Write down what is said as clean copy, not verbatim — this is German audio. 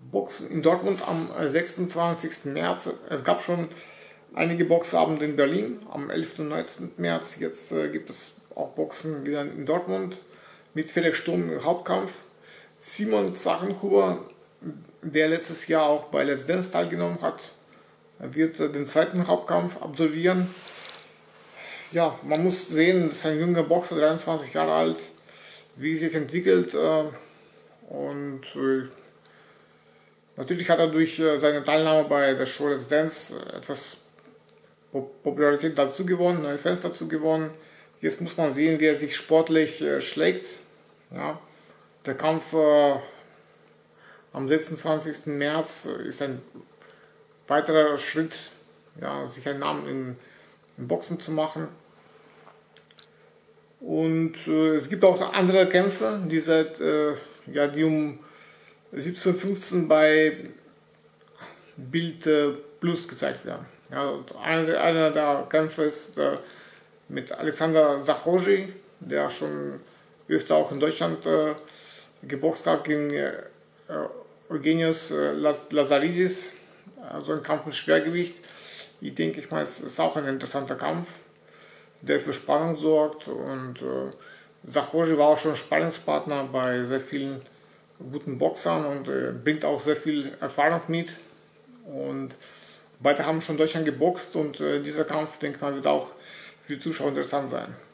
Boxen in Dortmund am 26. März. Es gab schon einige Boxabende in Berlin am 11. und 19. März. Jetzt gibt es auch Boxen wieder in Dortmund mit Felix Sturm im Hauptkampf. Simon Zachenhuber, der letztes Jahr auch bei Let's Dance teilgenommen hat, wird den zweiten Hauptkampf absolvieren. Ja, man muss sehen, das ist ein junger Boxer, 23 Jahre alt, wie sich entwickelt. Und natürlich hat er durch seine Teilnahme bei der Show Let's Dance etwas Popularität dazu gewonnen, neue Fans dazu gewonnen. Jetzt muss man sehen, wie er sich sportlich schlägt. Ja, der Kampf am 26. März ist ein weiterer Schritt, ja, sich einen Namen im Boxen zu machen. Und es gibt auch andere Kämpfe, die die um 17:15 Uhr bei Bild Plus gezeigt werden. Ja, einer der Kämpfe ist mit Alexander Zachorzy, der schon öfter auch in Deutschland geboxt hat, gegen Eugenius Lazaridis, also ein Kampf mit Schwergewicht. Ich denke, es ist auch ein interessanter Kampf, der für Spannung sorgt. Und Zachorzy war auch schon Sparringspartner bei sehr vielen guten Boxern und bringt auch sehr viel Erfahrung mit. Und beide haben schon in Deutschland geboxt und dieser Kampf, denke ich mal, wird auch für die Zuschauer interessant sein.